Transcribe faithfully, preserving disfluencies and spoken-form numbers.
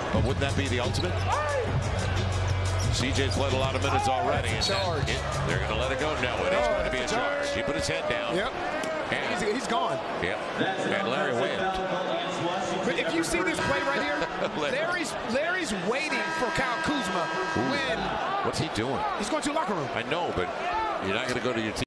But wouldn't that be the ultimate? C J's played a lot of minutes already. That's a charge. And that, it, they're going to let it go. No, it is Oh, going to be a charge. charge. He put his head down. Yep. And he's, he's gone. Yep. And Larry waved. But if you see this play right here, Larry's Larry's waiting for Kyle Kuzma. When what's he doing? He's going to the locker room. I know, but you're not going to go to your team.